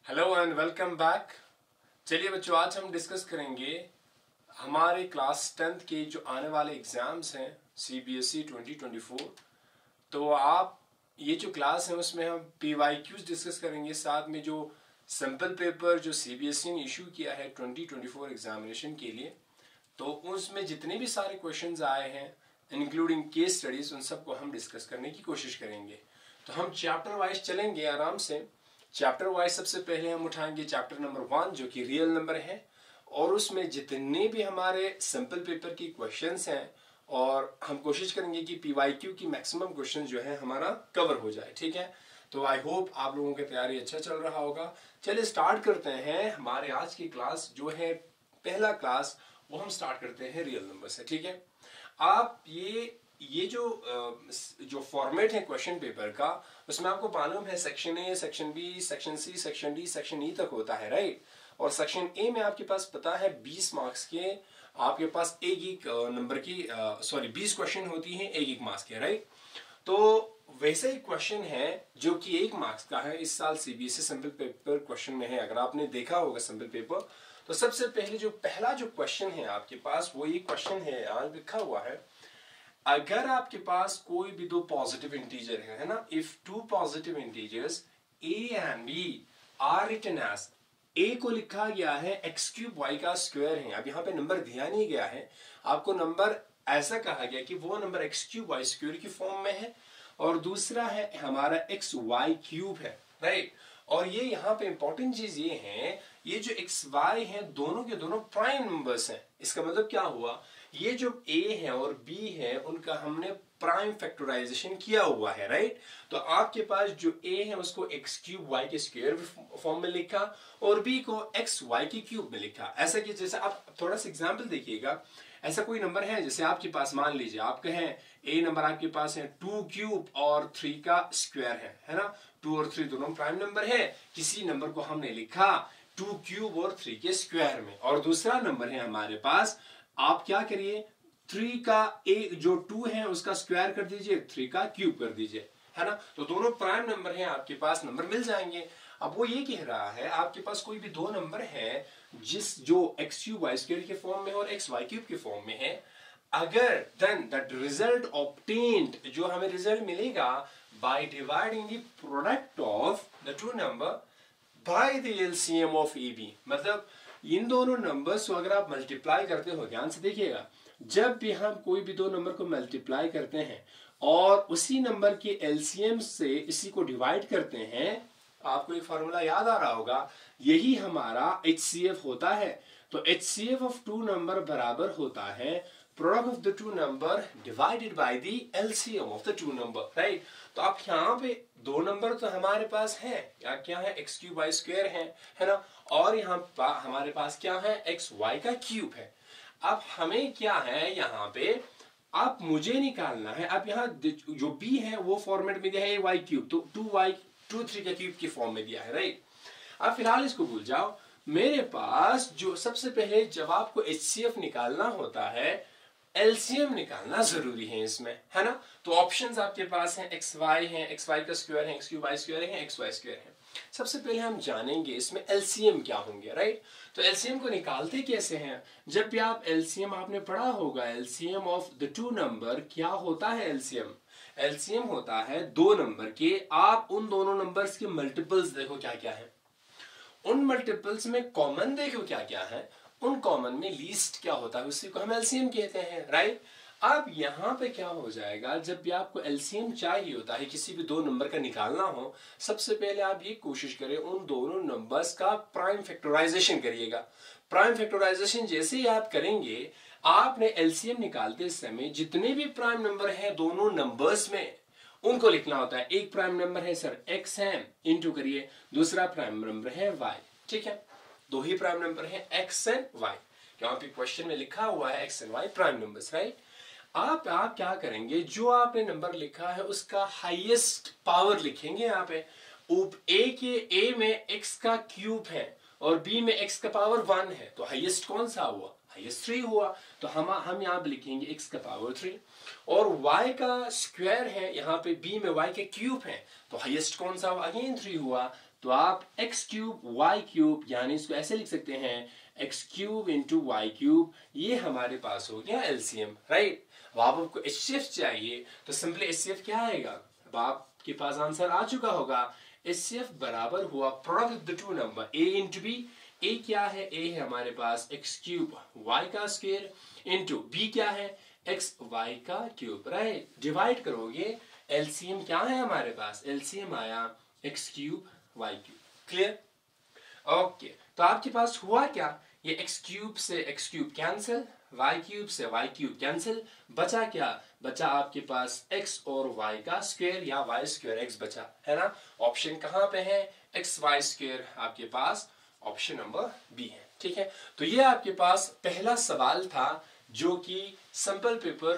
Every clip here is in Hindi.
Hello and welcome back. चलिए बच्चों, आज हम डिस्कस करेंगे हमारे क्लास 10th के जो आने वाले एग्जाम्स हैं CBSE 2024। तो आप ये जो क्लास है उसमें हम PYQs डिस्कस करेंगे, साथ में जो सैम्पल पेपर जो CBSE ने इशू किया है 2024 एग्जामिनेशन के लिए, तो उसमें जितने भी सारे क्वेश्चंस आए हैं इंक्लूडिंग केस स्टडीज, उन सबको हम डिस्कस करने की कोशिश करेंगे। तो हम चैप्टर वाइज चलेंगे आराम से। चैप्टर वाइज सबसे पहले हम उठाएंगे चैप्टर नंबर 1 जो कि रियल नंबर है, और उसमें जितने भी हमारे सैम्पल पेपर की क्वेश्चंस हैं, और हम कोशिश करेंगे कि PYQ की मैक्सिमम क्वेश्चन जो है हमारा कवर हो जाए। ठीक है, तो आई होप आप लोगों की तैयारी अच्छा चल रहा होगा। चलिए स्टार्ट करते हैं हमारे आज की क्लास जो है पहला क्लास, वो हम स्टार्ट करते हैं रियल नंबर से। ठीक है, आप ये जो फॉर्मेट है क्वेश्चन पेपर का, उसमें आपको मालूम है section A, section B, section C, section D, section E तक होता है, राइट। और सेक्शन ए में आपके पास पता है 20 मार्क्स के आपके पास एक नंबर की 20 क्वेश्चन होती हैं एक मार्क्स के, राइट। तो वैसे ही क्वेश्चन है जो कि 1 मार्क्स का है इस साल CBSE सैम्पल पेपर क्वेश्चन में है। अगर आपने देखा होगा सैम्पल पेपर, तो सबसे पहले पहला जो क्वेश्चन है आपके पास, वो ये क्वेश्चन है, यहाँ लिखा हुआ है, अगर आपके पास कोई भी दो पॉजिटिव इंटीजर है ना, if two positive integers a and b are written as, a को लिखा गया है x क्यूब y का स्क्वायर है। अब यहाँ पे नंबर दिया नहीं गया है, आपको नंबर ऐसा कहा गया कि वो number x cube y square की फॉर्म में है, और दूसरा है हमारा x y क्यूब है, राइट। और ये यहाँ पे इंपॉर्टेंट चीज ये है, ये जो x y है दोनों के दोनों प्राइम नंबर्स हैं। इसका मतलब क्या हुआ, ये जो a है और b है उनका हमने प्राइम फैक्टराइजेशन किया हुआ है, राइट। तो आपके पास जो a है उसको x क्यूब y के स्क्वायर फॉर्म में लिखा, और b को x y के क्यूब में लिखा। ऐसा कि जैसे आप थोड़ा सा एग्जांपल देखिएगा, ऐसा कोई नंबर है जैसे आपके पास, मान लीजिए आप कहें a नंबर आपके पास है 2 क्यूब और 3 का स्क्वायर है ना। 2 और 3 दोनों प्राइम नंबर है, किसी नंबर को हमने लिखा 2 क्यूब और 3 के स्क्वायर में। और दूसरा नंबर है हमारे पास, आप क्या करिए, 3 का जो 2 है उसका स्क्वायर कर दीजिए, 3 का क्यूब कर दीजिए, है ना। तो दोनों प्राइम नंबर हैं, आपके पास नंबर मिल जाएंगे। अब वो ये कह रहा है आपके पास कोई भी दो नंबर है जो x क्यूब y स्क्वायर के फॉर्म में और x y क्यूब के फॉर्म में है, अगर देन दैट रिजल्ट ऑब्टेन्ड, जो हमें रिजल्ट मिलेगा by dividing the product of the two number by the LCM of AB, मतलब इन दोनों नंबर्स को अगर आप मल्टीप्लाई करते हो, ध्यान से देखिएगा, जब भी हम कोई भी दो नंबर को मल्टीप्लाई करते हैं और उसी नंबर के LCM से इसी को डिवाइड करते हैं, आपको एक फॉर्मूला याद आ रहा होगा, यही हमारा HCF होता है। तो HCF ऑफ टू नंबर बराबर होता है product of the two number divided by the LCM of the two number, right. तो आप यहाँ पे दो नंबर तो हमारे पास है, या क्या है, x क्यूब y स्क्वायर है ना, और यहाँ हमारे पास क्या है, x y का क्यूब है। अब हमें क्या है यहाँ पे, आप मुझे निकालना है, अब यहाँ जो b है वो फॉर्मेट में दिया है y क्यूब, तो 2 3 का क्यूब की फॉर्म में दिया है, राइट। अब फिलहाल इसको भूल जाओ। मेरे पास जो सबसे पहले जब आपको HCF निकालना होता है, LCM निकालना जरूरी है इसमें, है ना। तो ऑप्शंस आपके पास हैं, XY है, XY का स्क्वायर है, X क्यूब Y स्क्वायर है, XY स्क्वायर है। सबसे पहले हम जानेंगे इसमें LCM क्या होंगे, राइट। तो LCM को निकालते कैसे हैं, जब भी आप LCM आपने पढ़ा होगा, LCM of the two number क्या होता है, LCM होता है दो नंबर के, आप उन दोनों नंबर्स के मल्टीपल्स देखो क्या क्या है, उन मल्टीपल्स में कॉमन देखो क्या क्या है, उन कॉमन में लीस्ट क्या होता है, उसी को हम LCM कहते हैं, राइट। अब यहाँ पे क्या हो जाएगा, जब भी आपको LCM चाहिए होता है, किसी भी दो नंबर का निकालना हो, सबसे पहले आप ये कोशिश करें उन दोनों नंबर्स का प्राइम फैक्टराइजेशन करिएगा। प्राइम फैक्टराइजेशन जैसे ही आप करेंगे, आपने LCM निकालते समय जितने भी प्राइम नंबर हैं दोनों नंबर्स में, उनको लिखना होता है। एक प्राइम नंबर है सर x है, इंटू करिए, दूसरा प्राइम नंबर है y, ठीक है। दो ही प्राइम नंबर है x एंड y, यहाँ पे क्वेश्चन में लिखा हुआ है x and y prime numbers, right. आप क्या करेंगे, जो आपने नंबर लिखा है उसका हाईएस्ट पावर लिखेंगे यहाँ पे। a में x का क्यूब है और b में x का पावर 1 है, तो हाईएस्ट कौन सा हुआ, हाईएस्ट 3 हुआ। तो हम यहाँ पे लिखेंगे x का पावर 3, और y का स्क्वायर है, यहाँ पे b में y के क्यूब है, तो हाईएस्ट कौन सा हुआ, अगेन 3 हुआ। तो आप x क्यूब y क्यूब यानी इसको ऐसे लिख सकते हैं x cube into y cube, ये हमारे पास हो गया एलसीएम, राइट। अब आपको HCF चाहिए तो सिंपली HCF क्या आएगा, अब आपके पास आंसर आ चुका होगा। HCF बराबर हुआ product of the two number a into b। a क्या है, a है हमारे पास x क्यूब y का स्क्वायर इंटू b क्या है x y का क्यूब, राइट। डिवाइड करोगे, एलसीएम क्या है हमारे पास, एलसीएम आया x cube y cube. Clear, okay. तो आपके पास हुआ क्या, ये x क्यूब से x cube cancel, y cube से y क्यूब कैंसिल, बचा क्या, बचा आपके पास x और y का स्क्वायर या y स्क्वायर x बचा, है ना। ऑप्शन कहां पे है, x y स्क्वायर आपके पास ऑप्शन नंबर बी है, ठीक है। तो ये आपके पास पहला सवाल था जो कि सैंपल पेपर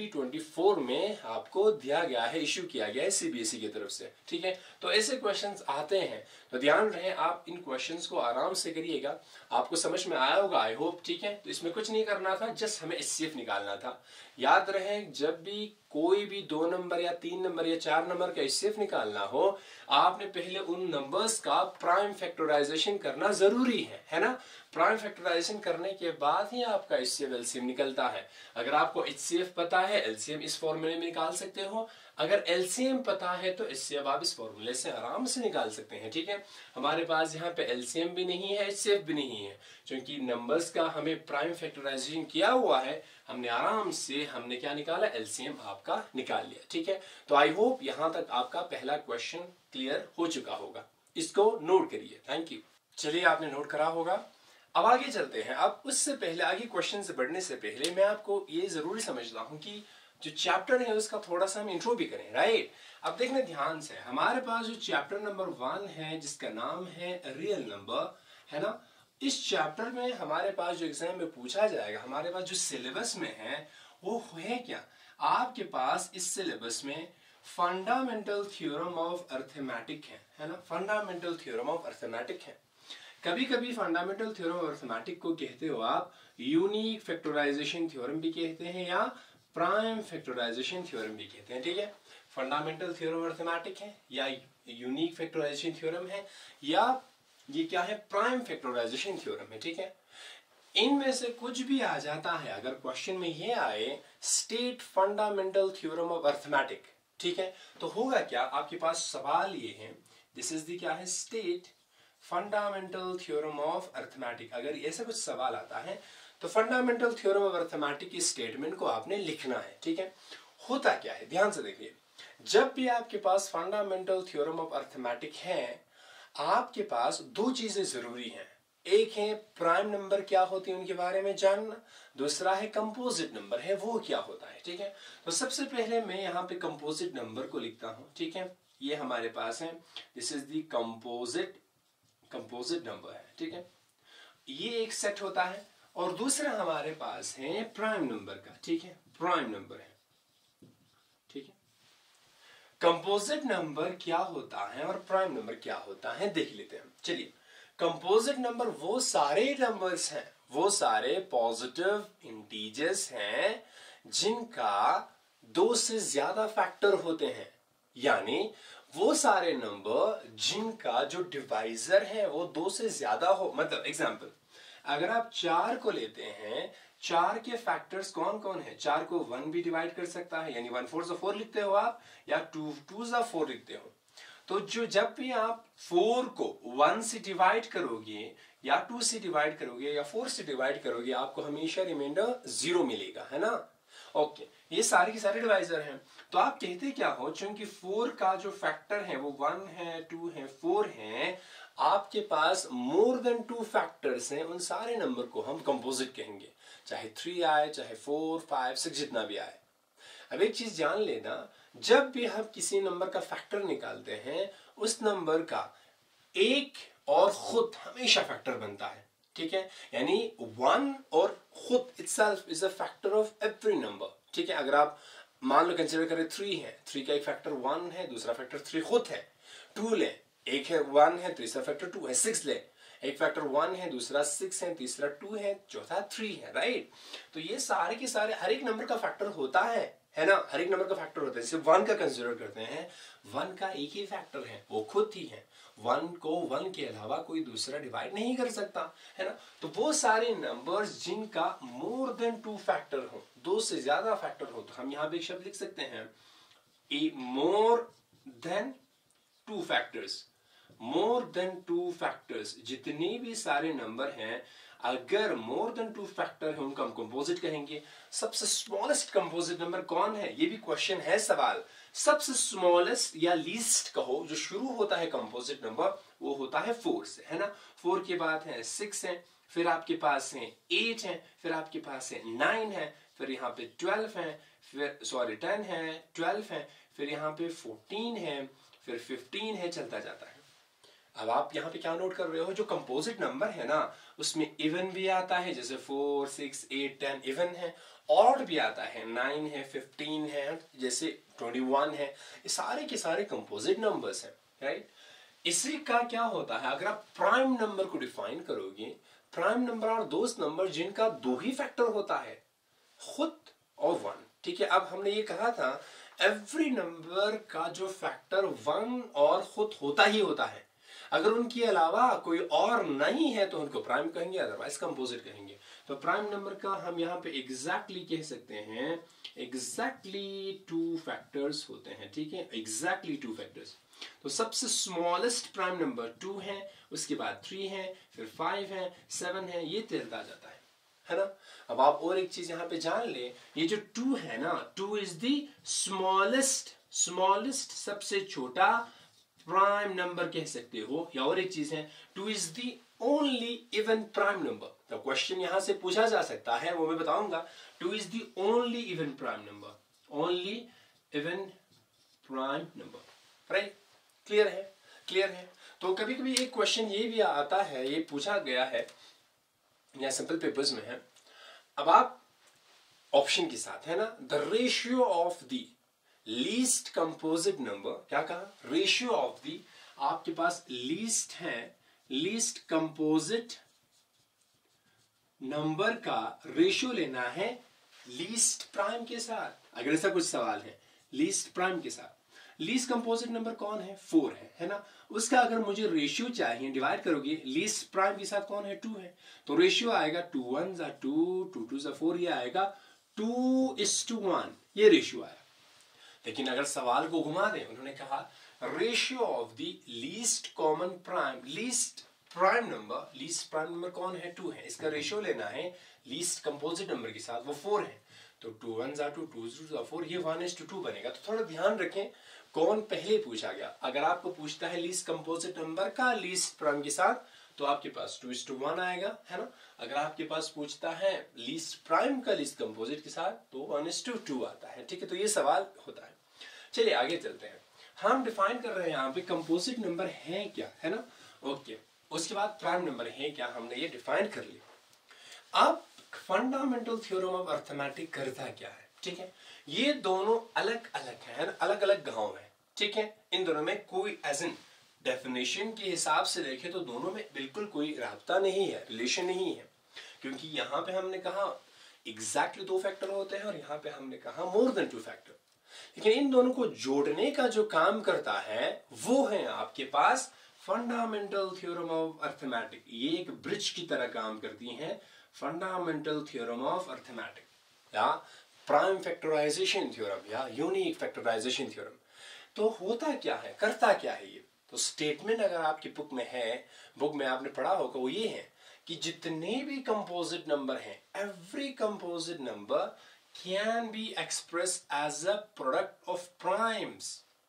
2024 में आपको दिया गया है, इश्यू किया गया है सीबीएसई की तरफ से, ठीक है। तो ऐसे क्वेश्चंस आते हैं तो ध्यान रहे, आप इन क्वेश्चंस को आराम से करिएगा, आपको समझ में आया होगा आई होप, ठीक है। तो इसमें कुछ नहीं करना था, जस्ट हमें HCF निकालना था। याद रहे, जब भी कोई भी 2 नंबर या 3 नंबर या 4 नंबर का HCF निकालना हो, आपने पहले उन नंबर्स का प्राइम फैक्टराइजेशन करना जरूरी है ना। प्राइम फैक्टराइजेशन करने के बाद ही आपका HCF LCM निकलता है। अगर आपको HCF पता है, LCM इस फॉर्मूले में निकाल सकते हो, अगर LCM पता है तो HCF आप इस फॉर्मूले से आराम से निकाल सकते हैं, ठीक है। हमारे पास यहाँ पे LCM भी नहीं है, HCF भी नहीं है, क्योंकि नंबर्स का हमें प्राइम फैक्टराइजेशन किया हुआ है, हमने आराम से हमने क्या निकाला, LCM आपका निकाल लिया, ठीक है। तो आई होप यहाँ तक आपका पहला क्वेश्चन क्लियर हो चुका होगा, इसको नोट करिए, थैंक यू। चलिए, आपने नोट करा होगा, अब आगे चलते हैं। अब उससे पहले, आगे क्वेश्चन से बढ़ने से पहले मैं आपको ये जरूरी समझता हूं कि जो चैप्टर है उसका थोड़ा सा हम इंट्रो भी करें, राइट। अब देखने ध्यान से, हमारे पास जो चैप्टर नंबर 1 है जिसका नाम है रियल नंबर, है ना। इस चैप्टर में हमारे पास जो एग्जाम में पूछा जाएगा, हमारे पास जो सिलेबस में है वो है क्या, आपके पास इस सिलेबस में फंडामेंटल थ्योरम ऑफ अर्थमेटिक है ना, फंडामेंटल थ्योरम ऑफ अर्थमेटिक है। कभी कभी फंडामेंटल थ्योरम ऑफ अर्थमेटिक को कहते हो आप यूनिक फैक्टराइजेशन थ्योरम भी कहते हैं या प्राइम फैक्टराइजेशन थ्योरम भी कहते हैं, ठीक है। फंडामेंटल थ्योरम ऑफ अर्थमेटिक है या यूनिक फैक्टराइजेशन थ्योरम है या ये क्या है, प्राइम फैक्टराइजेशन थ्योरम है, ठीक है। इनमें से कुछ भी आ जाता है, अगर क्वेश्चन में ये आए state fundamental theorem of arithmetic, ठीक है, तो होगा क्या, आपके पास सवाल ये है, दिस इज द क्या है, state fundamental theorem of arithmetic. अगर ऐसा कुछ सवाल आता है तो फंडामेंटल थ्योरम ऑफ अर्थमेटिक की स्टेटमेंट को आपने लिखना है, ठीक है। होता क्या है, ध्यान से देखिए, जब भी आपके पास फंडामेंटल थ्योरम ऑफ अर्थमेटिक है, आपके पास दो चीजें जरूरी हैं। एक है प्राइम नंबर क्या होती है उनके बारे में जानना, दूसरा है कंपोजिट नंबर है वो क्या होता है, ठीक है। तो सबसे पहले मैं यहाँ पे कंपोजिट नंबर को लिखता हूं, ठीक है। ये हमारे पास है, this is the composite number है, ठीक है। ये एक सेट होता है और दूसरा हमारे पास है प्राइम नंबर का, ठीक है, प्राइम नंबर है, ठीक है। कंपोजिट नंबर क्या होता है और प्राइम नंबर क्या होता है देख लेते हैं। चलिए, कंपोजिट नंबर वो सारे नंबर्स हैं, वो सारे पॉजिटिव इंटीजर्स हैं जिनका 2 से ज्यादा फैक्टर होते हैं, यानी वो सारे नंबर जिनका जो डिवाइजर है वो 2 से ज्यादा हो। मतलब एग्जांपल, अगर आप 4 को लेते हैं, 4 के फैक्टर्स कौन कौन है, 4 को 1 भी डिवाइड कर सकता है, यानी 1 4 4 लिखते हो आप, या 2 2 4 लिखते हो। तो जो जब भी आप 4 को 1 से डिवाइड करोगे या 2 से डिवाइड करोगे या 4 से डिवाइड करोगे, आपको हमेशा रिमाइंडर 0 मिलेगा, है ना। ओके, ये सारे के सारे डिवाइजर हैं। तो आप कहते क्या हो, चूंकि 4 का जो फैक्टर है वो 1 है, 2 है, 4 है, आपके पास मोर देन 2 फैक्टर्स हैं, उन सारे नंबर को हम कंपोजिट कहेंगे, चाहे 3 आए, चाहे 4 5 6 जितना भी आए। अब एक चीज जान लेना, जब भी हम किसी नंबर का फैक्टर निकालते हैं, उस नंबर का एक और खुद हमेशा फैक्टर बनता है, ठीक है। यानी 1 और खुद itself is a factor of every number, ठीक है। अगर आप मान लो कंसीडर करें 3 है, 3 का एक फैक्टर 1 है, दूसरा फैक्टर 3 खुद है। 2 ले, एक है 1 है, तीसरा फैक्टर 2 है। 6 ले, एक फैक्टर 1 है, दूसरा 6 है, तीसरा 2 है, चौथा 3 है, राइट। तो ये सारे के सारे हर एक नंबर का फैक्टर होता है, है ना, हर एक नंबर का फैक्टर होता है। जैसे 1 का कंसीडर करते हैं, 1 का एक ही फैक्टर है, वो खुद ही है। 1 को 1 के अलावा कोई दूसरा डिवाइड नहीं कर सकता, है ना। तो वो सारे नंबर्स जिनका मोर देन 2 फैक्टर हो, 2 से ज्यादा फैक्टर हो, तो हम यहाँ पे एक शब्द लिख सकते हैं, a more than 2 factors. More than 2 factors, जितने भी सारे नंबर हैं, अगर मोर देन 2 फैक्टर है उनको हम कंपोजिट कहेंगे। सबसे स्मॉलेस्ट कंपोजिट नंबर कौन है, ये भी क्वेश्चन है, सवाल। सबसे स्मॉलेस्ट या लीस्ट कहो जो शुरू होता है कंपोजिट नंबर, वो होता है 4 से, है ना। 4 के बाद है 6 है, फिर आपके पास है 8 है, फिर आपके पास है 9 है, फिर यहाँ पे 12 है, फिर 10 है, 12 है, फिर यहाँ पे 14 है, फिर 15 है, चलता जाता है। अब आप यहाँ पे क्या नोट कर रहे हो, जो कंपोजिट नंबर है ना, उसमें इवन भी आता है, जैसे 4, 6, 8, 10 इवन है। ऑड भी आता है, 9 है, 15 है, जैसे 21 है। ये सारे के सारे कंपोजिट नंबर्स हैं, राइट। इसी का क्या होता है, अगर आप प्राइम नंबर को डिफाइन करोगे, प्राइम नंबर और दोस्त नंबर जिनका 2 ही फैक्टर होता है, खुद और 1, ठीक है। अब हमने ये कहा था एवरी नंबर का जो फैक्टर 1 और खुद होता ही होता है। अगर उनके अलावा कोई और नहीं है तो उनको प्राइम कहेंगे, अदरवाइज कंपोजिट कहेंगे। तो प्राइम नंबर का हम यहाँ पे एग्जैक्टली कह सकते हैं, एग्जैक्टली 2 फैक्टर्स होते हैं, ठीक है, एग्जैक्टली 2 फैक्टर्स। तो सबसे स्मॉलेस्ट प्राइम नंबर 2 है, उसके बाद 3 है, फिर 5 है, 7 है, ये चलता जाता है ना। अब आप और एक चीज यहाँ पे जान ले, ये जो 2 है ना, 2 इज द स्मॉलेस्ट सबसे छोटा प्राइम नंबर कह सकते हो, या और एक चीज है 2 is the only even prime number. तो क्वेश्चन यहां से पूछा जा सकता है, वो मैं बताऊंगा। 2 is the only even prime number, only even prime number, right. Clear है, क्लियर है। तो कभी कभी एक क्वेश्चन ये भी आता है, ये पूछा गया है या सिंपल पेपर्स में है। अब आप ऑप्शन के साथ, है ना, the ratio of the least composite number, क्या कहा, रेशियो ऑफ दी, आपके पास लीस्ट है, लीस्ट कंपोजिट नंबर का रेशियो लेना है लीस्ट प्राइम के साथ। अगर ऐसा कुछ सवाल है लीस्ट प्राइम के साथ, लीस्ट कंपोजिट नंबर कौन है, 4 है ना। उसका अगर मुझे रेशियो चाहिए, डिवाइड करोगे लीस्ट प्राइम के साथ, कौन है, 2 है। तो रेशियो आएगा 2 1 2, 2 2 4, ये आएगा 2:1, ये रेशियो आया। लेकिन अगर सवाल को घुमा दें, उन्होंने कहा ratio of the least common prime, least prime number कौन है, 2 है। इसका रेशियो लेना है लीस्ट कंपोजिट नंबर के साथ, वो 4 है। तो 2 1 2, 2 2 4, ये 1:2 बनेगा। तो थोड़ा ध्यान रखें कौन पहले पूछा गया। अगर आपको पूछता है लीस्ट कंपोजिट नंबर का लीस्ट प्राइम के साथ, तो आपके पास 2:1 आएगा, है ना। अगर आपके पास पूछता है लीस्ट प्राइम का लीस्ट कंपोजिट के साथ, तो 1:2 आता है, ठीक है। तो ये सवाल होता है। चलिए आगे चलते हैं। हम डिफाइन कर रहे हैं यहाँ पे कंपोजिट नंबर है क्या, है ना, ओके। उसके बाद प्राइम नंबर है क्या, हमने ये डिफाइन कर लिया। अब फंडामेंटल थ्योरम ऑफ अर्थमेटिक करता क्या है, ठीक है। ये दोनों अलग अलग है ना, अलग अलग गांव है, ठीक है। इन दोनों में कोई एज एन डेफिनेशन के हिसाब से देखें तो दोनों में बिल्कुल कोई राब्ता नहीं है, रिलेशन नहीं है। क्योंकि यहाँ पे हमने कहा एग्जैक्टली 2 फैक्टर होते हैं, और यहाँ पे हमने कहा मोर देन 2 फैक्टर। लेकिन इन दोनों को जोड़ने का जो काम करता है वो है आपके पास फंडामेंटल थ्योरम ऑफ अर्थमेटिक। ये एक ब्रिज की तरह काम करती हैं, फंडामेंटल थ्योरम ऑफ अर्थमेटिक, या प्राइम फैक्टराइजेशन थ्योरम, या यूनिक फैक्टराइजेशन थ्योरम। तो होता क्या है, करता क्या है ये। तो स्टेटमेंट अगर आपकी बुक में है, बुक में आपने पढ़ा होगा, वो ये है कि जितने भी कंपोजिट नंबर हैं, every composite number can be expressed as a product of primes।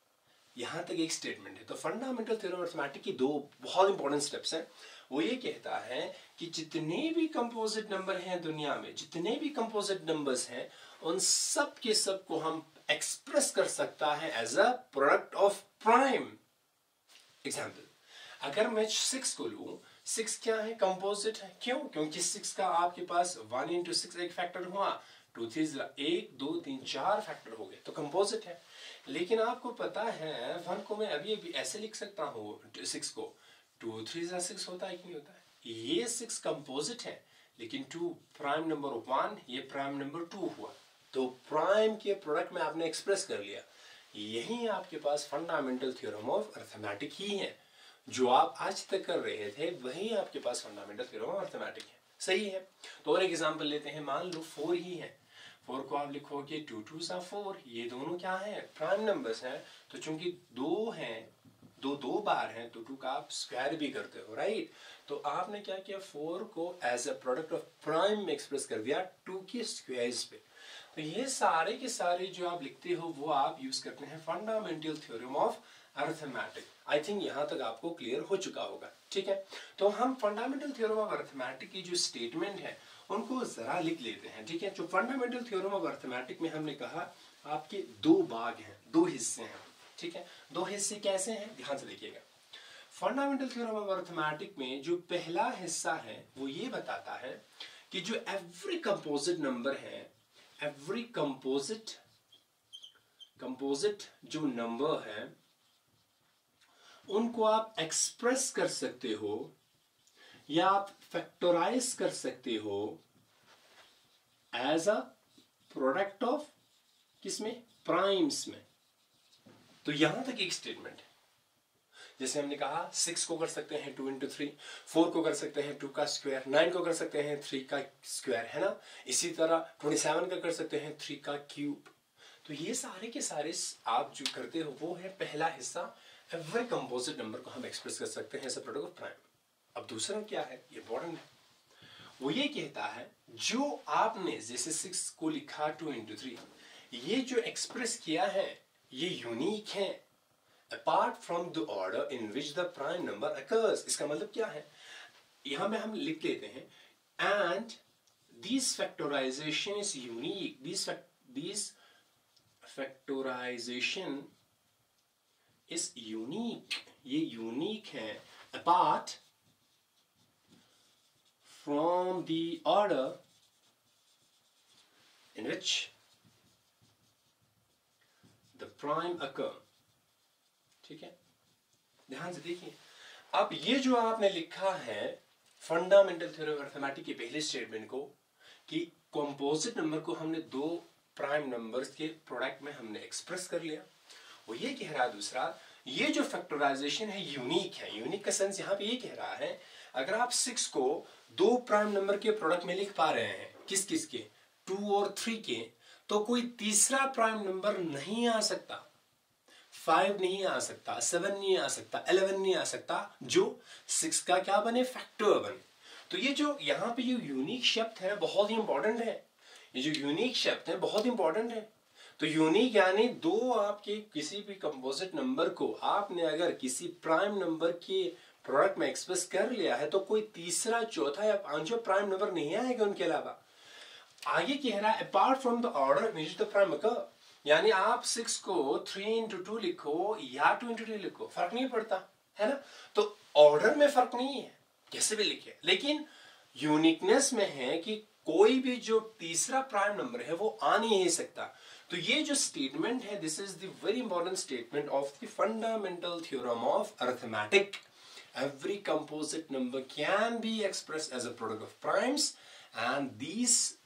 यहां तक एक स्टेटमेंट है। तो फंडामेंटल थ्योरम ऑफ अर्थमेटिक की 2 बहुत इंपॉर्टेंट स्टेप्स हैं। वो ये कहता है कि जितने भी कंपोजिट नंबर हैं दुनिया में, जितने भी कंपोजिट नंबर्स हैं, उन सब के सब को हम एक्सप्रेस कर सकता है as a product of prime. Example, अगर मैं 6 को लूं, 6 क्या है, कंपोजिट है। क्यों, क्योंकि 6 का आपके पास 1 × 6 एक फैक्टर हुआ, 2 3 1 2 3 4 फैक्टर हो गए, तो कंपोजिट है। लेकिन आपको पता है 1 को मैं अभी ऐसे लिख सकता हूँ, 6 को 2 3 6 होता है कि नहीं होता है। ये 6 कंपोजिट है, लेकिन 2 प्राइम नंबर 1, ये प्राइम नंबर 2 हुआ। तो प्राइम के प्रोडक्ट में आपने एक्सप्रेस कर लिया। यही आपके पास फंडामेंटल थ्योरम ऑफ अरिथमेटिक ही है। जो आप आज तक कर रहे थे वही आपके पास फंडामेंटल थ्योरम ऑफ अरिथमेटिक है। सही है। तो और एक एग्जांपल लेते हैं, मान लो 4 ही है। 4 को आप लिखोगे 2 2s are 4। ये दोनों क्या है, प्राइम नंबर्स हैं। तो चूंकि 2 हैं, दो बार हैं, तो 2 का आप स्क्वायर भी करते हो, राइट। तो आपने क्या किया, 4 को as a product of prime में एक्सप्रेस कर दिया 2 के स्क्वायर्स पे। तो ये सारे के सारे जो आप लिखते हो वो आप यूज करते हैं fundamental theorem of arithmetic. I think यहां तक आपको क्लियर हो चुका होगा, ठीक है। तो हम फंडामेंटल थ्योरम ऑफ अरिथमेटिक की जो स्टेटमेंट है उनको जरा लिख लेते हैं, ठीक है। जो फंडामेंटल थ्योरम ऑफ अरिथमेटिक में हमने कहा आपके 2 भाग हैं, 2 हिस्से हैं, ठीक है। 2 हिस्से कैसे हैं, ध्यान से देखिएगा। फंडामेंटल थ्योरम ऑफ अरिथमेटिक में जो पहला हिस्सा है वो ये बताता है कि जो एवरी कंपोजिट नंबर है, एवरी कंपोजिट जो नंबर है उनको आप एक्सप्रेस कर सकते हो या आप फैक्टराइज कर सकते हो एज अ प्रोडक्ट ऑफ किसमें, प्राइम्स में। तो यहां तक एक स्टेटमेंट है। जैसे हमने कहा 6 को कर सकते हैं 2 into 3, 4 को कर सकते हैं 2 का स्क्वायर, 9 को कर सकते हैं 3 का स्क्वायर, है ना। इसी तरह 27 का कर सकते हैं 3 का क्यूब। तो ये सारे के सारे आप जो करते हो वो है पहला हिस्सा। एवरी कंपोजिट नंबर को हम एक्सप्रेस कर सकते हैं as a product of prime. अब दूसरा क्या है, ये इंपॉर्टेंट है। वो ये कहता है जो आपने जैसे 6 को लिखा 2 into 3, ये जो एक्सप्रेस किया है ये यूनिक है apart from the order in which the prime number occurs। इसका मतलब क्या है, यहां में हम लिख लेते हैं and this factorization is unique, this factorization is unique, ये यूनिक है apart from the order in which the prime occur, ठीक है। ध्यान से देखिए, अब ये जो आपने लिखा है फंडामेंटल थ्योरम ऑफ अरिथमेटिक के पहले स्टेटमेंट को कि कंपोजिट नंबर को हमने 2 प्राइम नंबर्स के प्रोडक्ट में हमने एक्सप्रेस कर लिया, वो ये कह रहा है दूसरा, ये जो फैक्टराइजेशन है यूनिक है। यूनिक का सेंस यहाँ पे ये कह रहा है अगर आप 6 को 2 प्राइम नंबर के प्रोडक्ट में लिख पा रहे हैं, किस किस के, 2 और 3 के, तो कोई तीसरा प्राइम नंबर नहीं आ सकता। 5 नहीं आ सकता, 7 नहीं आ सकता, 11 नहीं आ सकता जो 6 का क्या बने, फैक्टर बने। तो ये जो यहाँ पे जो यूनिक शब्द है बहुत ही इंपॉर्टेंट है। ये जो यूनिक शब्द है बहुत इंपॉर्टेंट है। तो यूनिक यानी 2 आपके किसी भी कंपोजिट नंबर को आपने अगर किसी प्राइम नंबर के प्रोडक्ट में एक्सप्रेस कर लिया है तो कोई तीसरा, चौथा या पांचवा प्राइम नंबर नहीं आएगा उनके अलावा। आगे कह रहा है apart from the order in which the prime occur, यानी आप 6 को 3 into 2 लिखो या 2 into 3 लिखो, फर्क नहीं पड़ता, है ना। तो ऑर्डर में फर्क नहीं है, कैसे भी लिखे, लेकिन यूनिकनेस में है कि कोई भी जो तीसरा प्राइम नंबर है वो आ नहीं सकता। तो ये जो स्टेटमेंट है this is the very important statement of the fundamental theorem of arithmetic. Every composite number can be expressed as a product of primes and this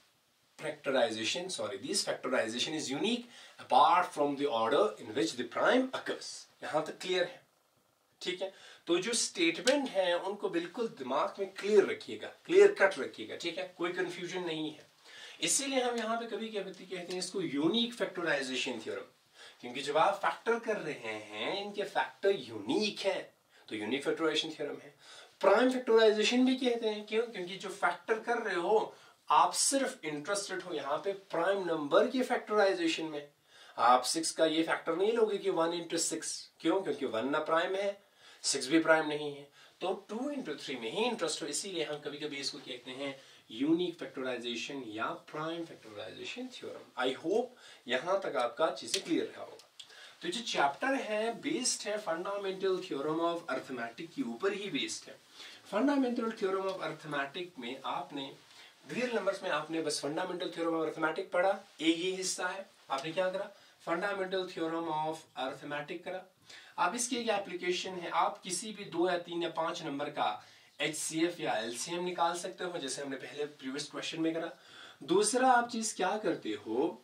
factorization is unique apart from the order in which the prime occurs। यहां तक क्लियर है, ठीक है। तो जो स्टेटमेंट है उनको बिल्कुल दिमाग में क्लियर रखिएगा, क्लियर कट रखिएगा, ठीक है, कोई कंफ्यूजन नहीं है। इसीलिए हम यहाँ पे कभी कभी कहते हैं इसको यूनिक फैक्टराइजेशन थ्योरम, क्योंकि जब आप फैक्टर कर रहे हैं इनके फैक्टर यूनिक है तो यूनिक फैक्टराइजेशन थ्योरम है। प्राइम फैक्टराइजेशन भी कहते हैं, क्यों, क्योंकि जो फैक्टर कर रहे हो आप सिर्फ इंटरेस्टेड हो यहाँ पे प्राइम नंबर के फैक्टराइजेशन में। आप 6 का ये फैक्टर नहीं लोगे कि 1 into 6, क्यों, क्योंकि 1 ना प्राइम है, 6 भी प्राइम नहीं है, तो 2 into 3 में ही इंटरेस्ट हो। इसीलिए हम कभी कभी इसको कहते हैं यूनिक फैक्टराइजेशन या prime factorization theorem. I hope यहां तक आपका चीजें क्लियर रहा होगा। तो जो चैप्टर है बेस्ड है फंडामेंटल थ्योरम ऑफ अरिथमेटिक के ऊपर ही बेस्ड है। फंडामेंटल थ्योरम ऑफ अरिथमेटिक में आपने रियल नंबर्स में आपने बस फंडामेंटल थ्योरम ऑफ अरिथमेटिक पढ़ा, ये हिस्सा है। आपने क्या करा, फंडामेंटल थ्योरम ऑफ अरिथमेटिक करा। अब इसकी एक एप्लीकेशन है, आप किसी भी 2 या 3 या 5 नंबर का HCF या LCM निकाल सकते हो, जैसे हमने पहले प्रीवियस क्वेश्चन में करा। दूसरा आप चीज क्या करते हो,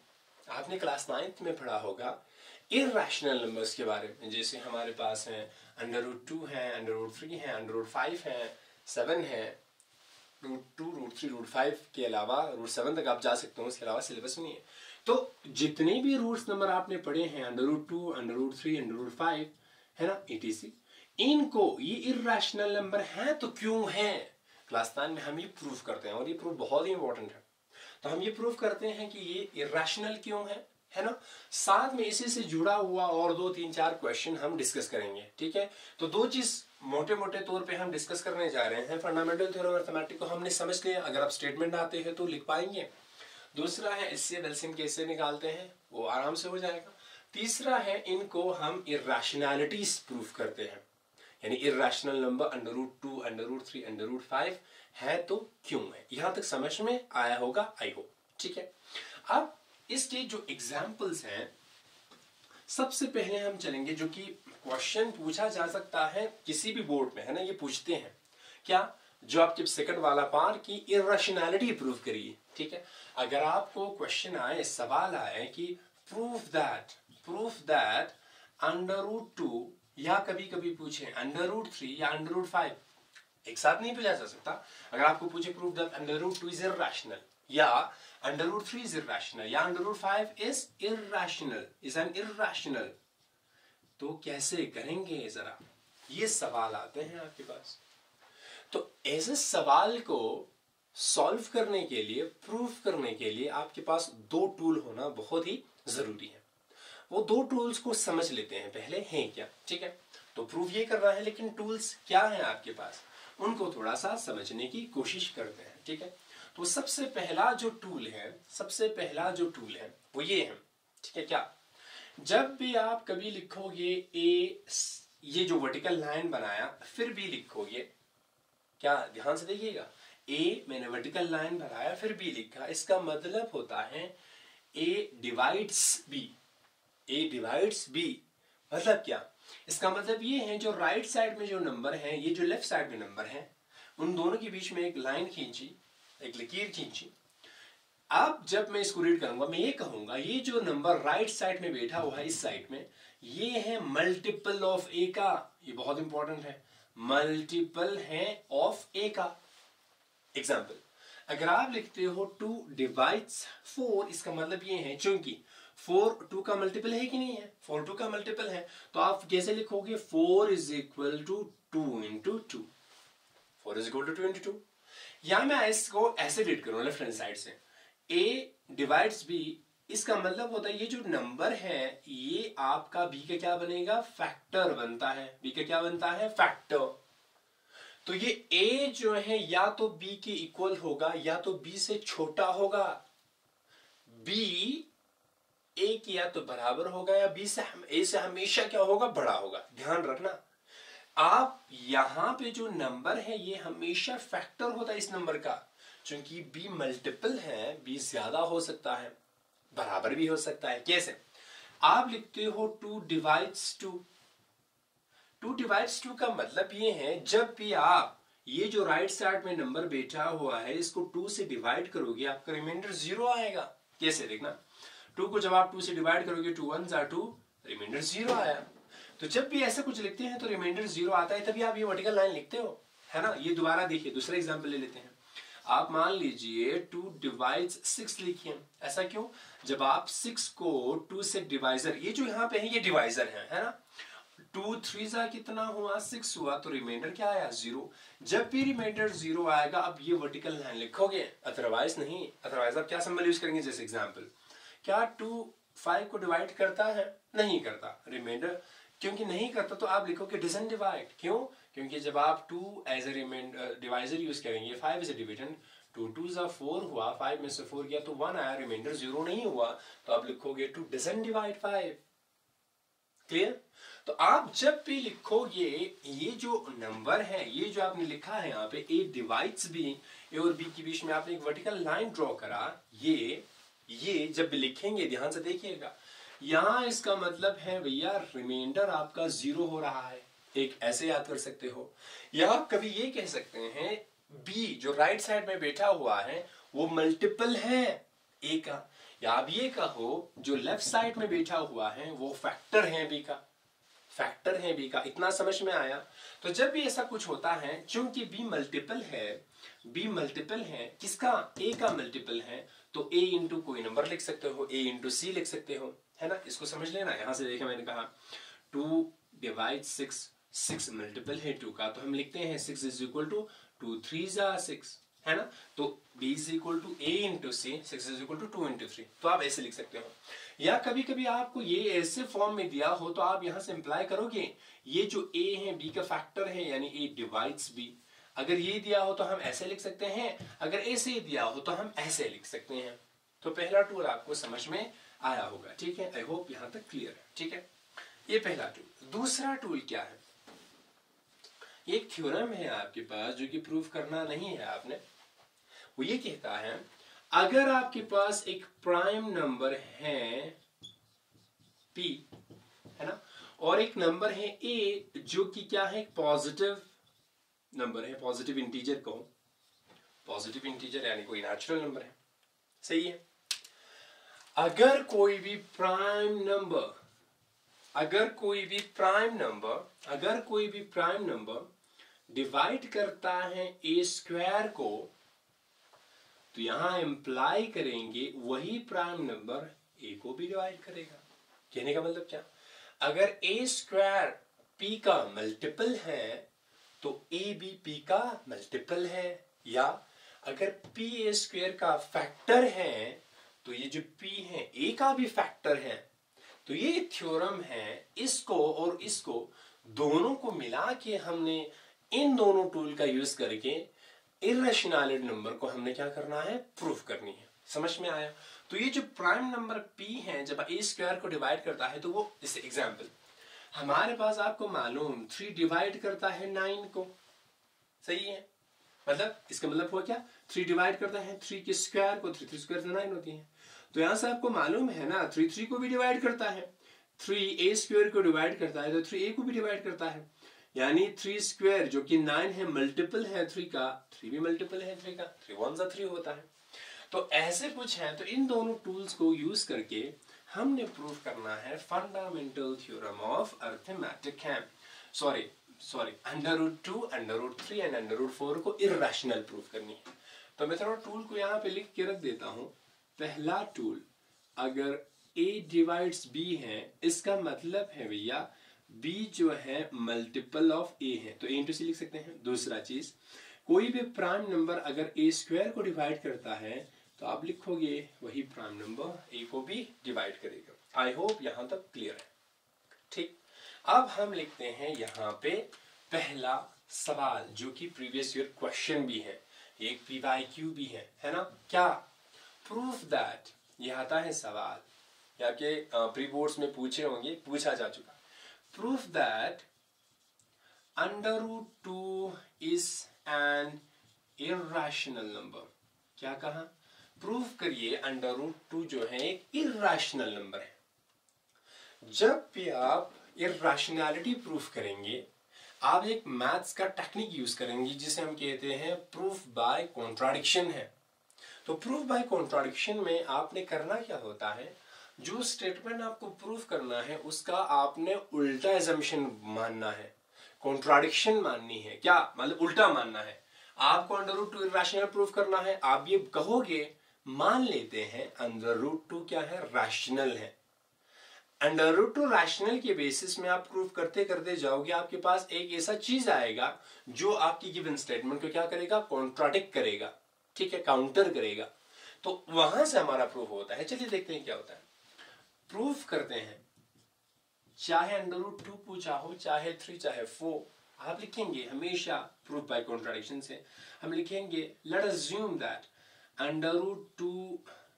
आपने क्लास 9th में पढ़ा होगा इर्रेशनल नंबर्स के बारे में, जैसे हमारे पास हैं √2 है, √3 है, √5 है, 7 है, √2, √3, √5 के अलावा √7 तक आप जा सकते हो, उसके अलावा सिलेबस नहीं है। तो जितने भी रूट्स नंबर आपने पढ़े हैं √2, √3, √5 है ना, etc, इनको ये इर्रेशनल नंबर हैं तो क्यों हैं, क्लास 9 में हम ये प्रूफ करते हैं, और ये प्रूफ बहुत ही इंपॉर्टेंट है। तो हम ये प्रूफ करते हैं कि ये इर्रेशनल क्यों है ना। साथ में इसी से जुड़ा हुआ और 2-3-4 क्वेश्चन हम डिस्कस करेंगे, ठीक है। तो दो चीज मोटे मोटे तौर पे हम डिस्कस करने जा रहे हैं। फंडामेंटल थ्योरम अरिथमेटिक को हमने समझ लिया, अगर आप स्टेटमेंट आते हैं तो लिख पाएंगे। दूसरा है इससे एलसीएम कैसे निकालते हैं, वो आराम से हो जाएगा। तीसरा है इनको हम इर्रेशनैलिटीज प्रूफ करते हैं, यानी इर्रेशनल नंबर √2, √3, √5 है तो क्यों है। यहां तक समझ में आया होगा, आई होप, ठीक है। अब इसके जो एग्जाम्पल्स हैं, सबसे पहले हम चलेंगे, जो कि क्वेश्चन पूछा जा सकता है किसी भी बोर्ड में, है ना, ये पूछते हैं क्या, जो आपके सेकंड वाला पार्ट की इर्रेशनैलिटी प्रूव करिए, ठीक है। अगर आपको क्वेश्चन आए, सवाल आए कि प्रूफ दैट √2, या कभी कभी पूछे √3 या √5, एक साथ नहीं पूछा जा सकता। अगर आपको पूछे प्रूफ दैट √2 इज इर्रेशनल, या √3 is irrational, या √5 is irrational, is an irrational, तो कैसे करेंगे जरा, ये सवाल आते हैं आपके पास। तो ऐसे सवाल को सॉल्व करने के लिए, प्रूफ करने के लिए आपके पास दो टूल होना बहुत ही जरूरी है। वो दो टूल्स को समझ लेते हैं पहले, हैं क्या, ठीक है। तो प्रूफ ये कर रहा है, लेकिन टूल्स क्या है आपके पास, उनको थोड़ा सा समझने की कोशिश करते हैं, ठीक है। तो सबसे पहला जो टूल है वो ये है, ठीक है। क्या, जब भी आप कभी लिखोगे ए, ये जो वर्टिकल लाइन बनाया, फिर भी लिखोगे, क्या ध्यान से देखिएगा, ए मैंने वर्टिकल लाइन बनाया फिर बी लिखा, इसका मतलब होता है ए डिवाइड्स बी। मतलब क्या, इसका मतलब ये है जो राइट साइड में जो नंबर है, ये जो लेफ्ट साइड में नंबर है, उन दोनों के बीच में एक लाइन खींची, एक लकीर खींची। अब जब मैं इसको रीड करूंगा, मैं ये कहूंगा ये जो नंबर राइट साइड में बैठा हुआ है, इस साइड में, ये है मल्टीपल ऑफ ए का। ये बहुत इंपॉर्टेंट है, मल्टीपल है ऑफ ए का। एग्जाम्पल, अगर आप लिखते हो 2 डिवाइड्स 4, इसका मतलब ये है, चूंकि 4 2 का मल्टीपल है कि नहीं है, 4 2 का मल्टीपल है, तो आप कैसे लिखोगे, 4 is equal to 2 into 2, 4 is equal to 2 into 2। या मैं इसको ऐसे रीड करूं लेफ्ट हैंड साइड से, a डिवाइड्स b, इसका मतलब होता है ये जो नंबर है ये आपका b का क्या बनेगा, फैक्टर बनता है। b का क्या बनता है, फैक्टर। तो ये a जो है या तो b के इक्वल होगा या तो b से छोटा होगा, b a के या तो बराबर होगा या b से a से हमेशा क्या होगा, बड़ा होगा। ध्यान रखना, आप यहां पे जो नंबर है ये हमेशा फैक्टर होता है इस नंबर का, क्योंकि b मल्टीपल है, b ज्यादा हो सकता है, बराबर भी हो सकता है। कैसे, आप लिखते हो 2 डिवाइड्स 2, 2 डिवाइड्स 2 का मतलब ये है जब भी आप ये जो राइट साइड में नंबर बैठा हुआ है इसको 2 से डिवाइड करोगे, आपका रिमाइंडर 0 आएगा। कैसे, देखना, 2 को जब आप 2 से डिवाइड करोगे, 2 1s are 2, रिमाइंडर 0 आया। तो जब भी ऐसा कुछ लिखते हैं तो रिमाइंडर 0 आता है, तभी आप ये वर्टिकल लाइन लिखते हो, है ना। ये दोबारा देखिए, दूसरा एग्जांपल ले लेते हैं। आप मान लीजिए 2 डिवाइड्स 6 लिखिए, ऐसा क्यों, जब आप 6 को 2 से डिवाइजर, ये जो यहाँ पे है ये डिवाइजर है ना, 2 3 कितना हुआ, 6 हुआ, तो रिमाइंडर क्या आया, 0। जब भी रिमाइंडर 0 आएगा अब ये वर्टिकल लाइन लिखोगे, अदरवाइज नहीं। अदरवाइज आप क्या सिंबल यूज करेंगे, जैसे एग्जांपल, क्या 2 5 को डिवाइड करता है, नहीं करता, रिमाइंडर क्योंकि नहीं करता तो आप लिखोगे डजंट डिवाइड। क्यों, क्योंकि जब आप 2 as a remainder divisor use करेंगे, 5 as a dividend, 2 2s are 4 हुआ, 5 में से 4 गया तो 1 आया, रिमाइंडर 0 नहीं हुआ, तो आप लिखोगे 2 doesn't divide 5। क्लियर। तो आप जब भी लिखोगे ये जो नंबर है, ये जो आपने लिखा है यहाँ पे a डिवाइड्स b, a और b के बीच में आपने एक वर्टिकल लाइन ड्रॉ करा, ये जब भी लिखेंगे ध्यान से देखिएगा, यहाँ इसका मतलब है भैया रिमाइंडर आपका 0 हो रहा है। एक ऐसे याद कर सकते हो, या आप कभी ये कह सकते हैं b जो राइट साइड में बैठा हुआ है वो मल्टीपल है a का, या आप ये कहो जो लेफ्ट साइड में बैठा हुआ है वो फैक्टर है बी का, फैक्टर है बी का। इतना समझ में आया? तो जब भी ऐसा कुछ होता है, चूंकि बी मल्टीपल है, बी मल्टीपल है किसका? ए का मल्टीपल है, तो ए इंटू कोई नंबर लिख सकते हो, ए इंटू सी लिख सकते हो, है ना। इसको समझ लेना। यहां से देखिए मैंने कहा 2 डिवाइड 6, 6 मल्टीपल है 2 का, तो हम लिखते हैं 6 इज इक्वल टू 2 3 6, है ना। तो b is equal to a into c, 6 is equal to 2 into 3, तो आप ऐसे लिख सकते हो। या कभी कभी आपको ये ऐसे फॉर्म में दिया हो तो आप यहां से इंप्लाई करोगे ये जो a है b का फैक्टर है, यानी a डिवाइड्स b। अगर ये दिया हो तो हम ऐसे लिख सकते हैं, अगर ऐसे दिया हो तो हम ऐसे लिख सकते हैं। तो पहला टूल आपको समझ में आया होगा, ठीक है। आई होप यहां तक क्लियर है, ठीक है। ये पहला टूल। दूसरा टूल क्या है? एक थ्योरम है आपके पास जो कि प्रूफ करना नहीं है आपने। वो ये कहता है अगर आपके पास एक प्राइम नंबर है p, है ना, और एक नंबर है a जो कि क्या है? पॉजिटिव नंबर है, पॉजिटिव इंटीजर को, पॉजिटिव इंटीजर यानी कोई नेचुरल नंबर है, सही है। अगर कोई भी प्राइम नंबर, अगर कोई भी प्राइम नंबर डिवाइड करता है ए स्क्वायर को, तो यहां इंप्लाई करेंगे वही प्राइम नंबर ए को भी डिवाइड करेगा। कहने का मतलब क्या? अगर ए स्क्वायर पी का मल्टीपल है तो ए भी पी का मल्टीपल है, या अगर पी ए स्क्वायर का फैक्टर है तो ये जो पी है ए का भी फैक्टर है। तो ये थ्योरम है, इसको और इसको दोनों को मिला के हमने इन दोनों टूल का यूज करके इर्रेशनैलिटी नंबर को हमने क्या करना है? प्रूफ करनी है। समझ में आया? तो ये जो प्राइम नंबर p है जब ए स्क्वायर को डिवाइड करता है तो वो, जैसे एग्जांपल हमारे पास आपको मालूम 3 डिवाइड करता है 9 को, सही है। मतलब इसका मतलब हुआ क्या? 3 डिवाइड करता है 3 के स्क्वायर को, 3 स्क्वायर से 9 होती है। तो यहां से आपको मालूम है ना 3 3 को भी डिवाइड करता है, 3 ए स्क्वायर को डिवाइड करता है तो 3 ए को भी डिवाइड करता है, यानी 3 स्क्वायर जो कि 9 है मल्टीपल है 3 का, 3 भी मल्टीपल है 3 का, 3 1 जा 3 होता है। तो ऐसे कुछ है। तो इन दोनों टूल्स को यूज करके हमने प्रूफ करना है फंडामेंटल थ्योरम ऑफ अरिथमेटिक है। सॉरी √2, √3 एंड √4 को इर्रेशनल प्रूफ करनी है। तो मैं थोड़ा टूल को यहाँ पे लिख के रख देता हूं। पहला टूल, अगर a डिवाइड्स b है, इसका मतलब है भैया b जो है मल्टीपल ऑफ a है, तो a इंटू सी लिख सकते हैं। दूसरा चीज, कोई भी प्राइम नंबर अगर a स्क्वायर को डिवाइड करता है तो आप लिखोगे वही प्राइम नंबर a को भी डिवाइड करेगा। आई होप यहां तक क्लियर है, ठीक। अब हम लिखते हैं यहाँ पे पहला सवाल जो कि प्रीवियस ईयर क्वेश्चन भी है, एक PYQ भी है ना। क्या? प्रूफ दैट, ये आता है सवाल, या के प्री बोर्ड्स में पूछे होंगे, पूछा जा चुका। Proof that √2 is an irrational number. क्या कहा? प्रूफ करिए √2 जो है एक इर्रेशनल नंबर है। जब भी आप इर्रेशनैलिटी प्रूफ करेंगे, आप एक मैथ्स का टेक्निक यूज करेंगे जिसे हम कहते हैं प्रूफ बाय कॉन्ट्राडिक्शन है। तो प्रूफ बाय कॉन्ट्राडिक्शन में आपने करना क्या होता है, जो स्टेटमेंट आपको प्रूफ करना है उसका आपने उल्टा एजम्पशन मानना है, कॉन्ट्राडिक्शन माननी है। क्या मतलब? उल्टा मानना है। आपको √2 इर्रेशनल प्रूफ करना है, आप ये कहोगे मान लेते हैं √2 क्या है? रैशनल है। √2 रैशनल के बेसिस में आप प्रूफ करते करते जाओगे, आपके पास एक ऐसा चीज आएगा जो आपकी गिवन स्टेटमेंट को क्या करेगा? कॉन्ट्राडिक्ट करेगा, ठीक है, काउंटर करेगा। तो वहां से हमारा प्रूफ होता है। चलिए देखते हैं क्या होता है। प्रूफ करते हैं, चाहे √2 पूछा हो, चाहे 3, चाहे 4, आप लिखेंगे हमेशा प्रूफ बाय कॉन्ट्राडिक्शन से। हम लिखेंगे let us assume that √2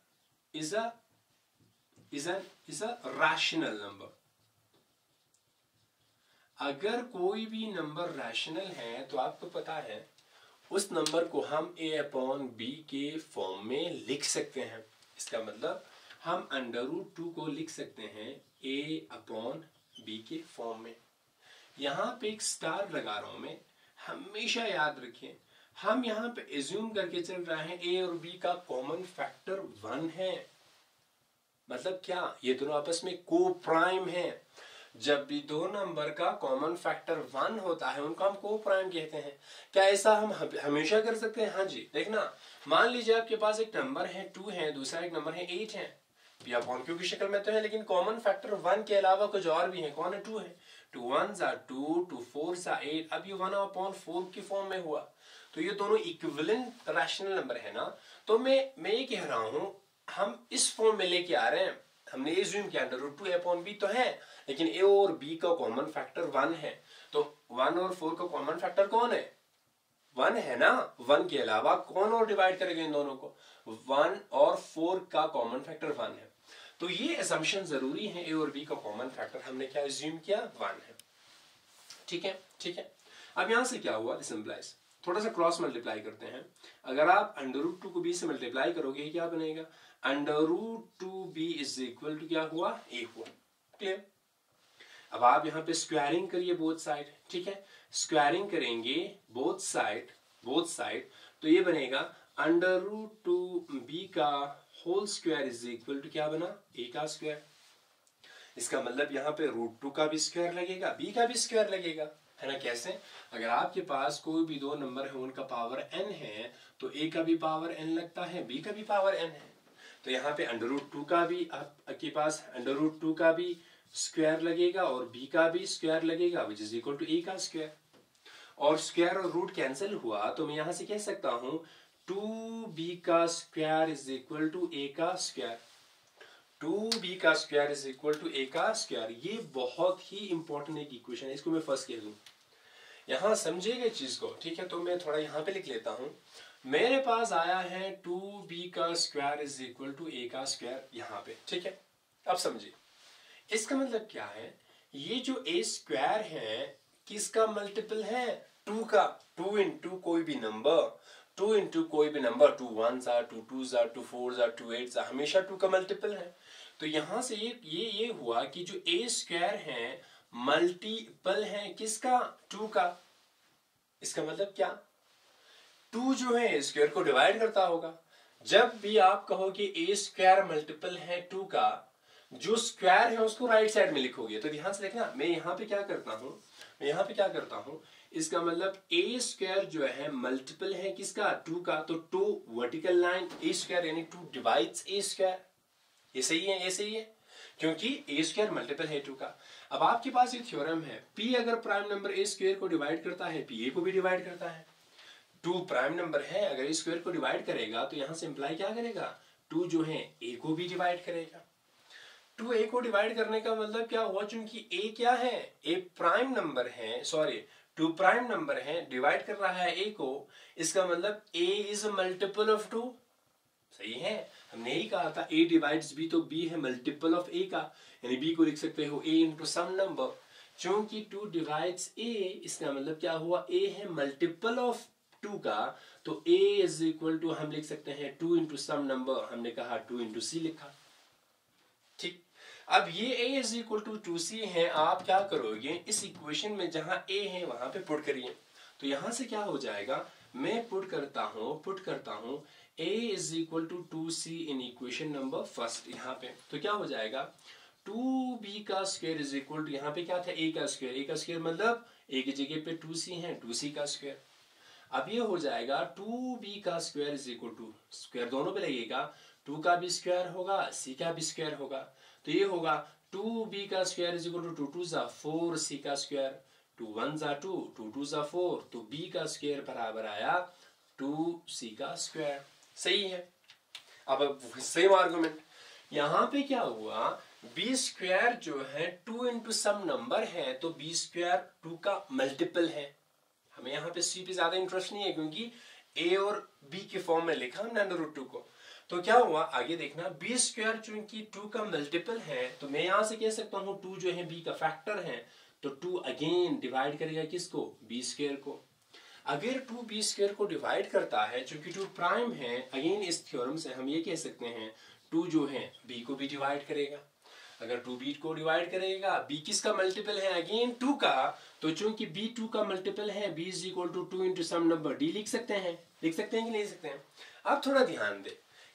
is a rational number। अगर कोई भी नंबर रैशनल है तो आपको पता है उस नंबर को हम a/b के फॉर्म में लिख सकते हैं। इसका मतलब हम √2 को लिख सकते हैं a/b के फॉर्म में। यहां पे एक स्टार लगा रहा हूं मैं, हमेशा याद रखें हम यहां पे एज्यूम करके चल रहे हैं a और b का कॉमन फैक्टर 1 है। मतलब क्या, ये दोनों आपस में को प्राइम है। जब भी दो नंबर का कॉमन फैक्टर 1 होता है उनको हम को प्राइम कहते हैं। क्या ऐसा हम हमेशा कर सकते हैं? हाँ जी। देखना, मान लीजिए आपके पास एक नंबर है 2 है, दूसरा एक नंबर है 8 है, पी अपॉन क्यू की शक्ल में तो है, लेकिन कॉमन फैक्टर 1 के अलावा कुछ और भी है। कौन है? 2 है। 2 1s are 2, 2 4s are 8। अब ये 1/4 की फॉर्म में हुआ, तो ये दोनों इक्विवेलेंट रैशनल नंबर है ना। तो मैं ये कह रहा हूं हम इस फॉर्म में लेके आ रहे हैं। हमने ये ज़ूम किया √2a/b तो है, लेकिन a और b का कॉमन फैक्टर 1 है। तो 1 और 4 का कॉमन फैक्टर कौन है? 1 है ना। 1 के अलावा कौन और डिवाइड करेगा इन दोनों को? 1 और 4 का कॉमन फैक्टर 1 है। तो ये असम्पशन जरूरी है, a और b का कॉमन फैक्टर हमने क्या ज़ूम किया? 1 है। ठीक है, ठीक है। अब यहां से क्या हुआ? दिस इंप्लाइज, थोड़ा सा क्रॉस मल्टीप्लाई करते हैं। अगर आप √2 को b से मल्टीप्लाई करोगे क्या बनेगा? √2b इज इक्वल टू क्या हुआ? a हुआ। क्लियर? अब आप यहाँ पे स्क्वायरिंग करिए बोथ साइड। ठीक है, स्क्वायरिंग करेंगे बोथ साइड, तो ये बनेगा √2b का whole square is equal to क्या बना? a का स्क्वायर। इसका मतलब यहाँ पे √2 का भी स्क्वायर लगेगा, b का भी स्क्वायर लगेगा, है ना। कैसे? अगर आपके पास कोई भी दो नंबर है उनका पावर n है, तो a का भी पावर n लगता है, b का भी पावर n है। तो यहाँ पे √2 का भी आपके पास √2 का भी स्क्वायर लगेगा और b का भी स्क्वायर लगेगा, which is equal to a का स्क्वायर। और स्क्वायर और रूट कैंसिल हुआ, तो मैं यहां से कह सकता हूं 2b का square is equal to a का स्क्वायर। 2b का square is equal to a का स्क्वायर। ये बहुत ही इंपॉर्टेंट एक इक्वेशन है, इसको मैं फर्स्ट कह दूं। यहां समझिएगा चीज को, ठीक है। तो मैं थोड़ा यहां पे लिख लेता हूं। मेरे पास आया है 2b का square is equal to a का स्क्वायर यहां पे, ठीक है। अब समझिए इसका मतलब क्या है। ये जो a स्क्वायर है किसका मल्टीपल है? 2 का। 2 इंटू कोई भी नंबर, 2 इंटू कोई भी नंबर, 2 1s are 2 2s are 2 4s are 2 8s are, हमेशा 2 का मल्टीपल है। तो यहां से ये हुआ कि जो a स्क्वायर है मल्टीपल है किसका? 2 का। इसका मतलब क्या? 2 जो है स्क्वायर को डिवाइड करता होगा। जब भी आप कहो कि a स्क्वायर मल्टीपल है 2 का, जो स्क्वायर है उसको राइट साइड में लिखोगे। तो ध्यान से देखना, मैं यहाँ पे क्या करता हूँ, इसका मतलब a स्क्वायर जो है मल्टीपल है किसका? 2 का। तो 2 वर्टिकल लाइन a स्क्वायर यानी 2 डिवाइड्स a स्क्वायर। ये सही है, ये सही है, क्योंकि a स्क्वायर मल्टीपल है 2 का। अब आपके पास ये थ्योरम है, p अगर प्राइम नंबर a स्क्वायर को डिवाइड करता है, p a को भी डिवाइड करता है। 2 प्राइम नंबर है, अगर a स्क्वायर को डिवाइड करेगा तो यहां से इंप्लाई क्या करेगा? 2 जो है a को भी डिवाइड करेगा। 2a को डिवाइड करने का मतलब क्या हुआ? चूंकि a क्या है? a प्राइम नंबर है, सॉरी 2 प्राइम नंबर है, डिवाइड कर रहा है a को, इसका मतलब a is a multiple of 2। सही है, हमने यही कहा था a डिवाइड्स b, तो b है मल्टीपल ऑफ a का, यानी b को लिख सकते हो a इंटू सम नंबर। चूंकि 2 डिवाइड्स a, इसका मतलब क्या हुआ? a है मल्टीपल ऑफ 2 का, तो a इज इक्वल टू हम लिख सकते हैं 2 इंटू सम नंबर, हमने कहा 2 इंटू c लिखा। ठीक, अब ये a is equal to 2c है। आप क्या करोगे? इस इक्वेशन में जहां a है वहां पे पुट करिए। तो यहां से क्या हो जाएगा? मैं पुट करता हूं a is equal to 2c in equation number first यहाँ पे। तो क्या हो जाएगा? 2b का स्क्वायर इज इक्वल टू, यहाँ पे क्या था? a का स्क्वायर मतलब a की जगह पे 2c है, 2c का स्क्वायर। अब ये हो जाएगा 2b का square is equal to, square दोनों पे लगेगा, 2 का भी स्क्वायर होगा, c का भी स्क्वायर होगा। तो ये होगा 2b का square is equal to 2 2s are 4, c का square 2 1s are 2, 2 2s are 4, तो b का स्क्वायर बराबर आया 2c का स्क्वायर। सही है। अब सेम आर्गुमेंट यहां पे क्या हुआ? b स्क्वायर जो है 2 इंटू सम नंबर है, तो b स्क्वायर 2 का मल्टीपल है। हमें यहाँ पे c पे ज्यादा इंटरेस्ट नहीं है, क्योंकि a और b के फॉर्म में लिखा हमने √2 को। तो क्या हुआ आगे देखना, b स्क्वायर चूंकि 2 का मल्टीपल है, तो मैं यहां से कह सकता हूं 2 जो है b का फैक्टर है, तो 2 अगेन डिवाइड करेगा किसको? b स्क्वायर को। अगर 2 b स्क्वायर को डिवाइड करता है, चूंकि 2 प्राइम है, अगेन इस थ्योरम से हम ये कह सकते हैं 2 जो है b को भी डिवाइड करेगा। अगर 2b को डिवाइड करेगा, b किसका मल्टीपल है? अगेन 2 का। तो चूंकि b 2 का मल्टीपल है, b is equal to 2 into some number, d लिख सकते हैं कि नहीं लिख सकते हैं? अब थोड़ा ध्यान दे,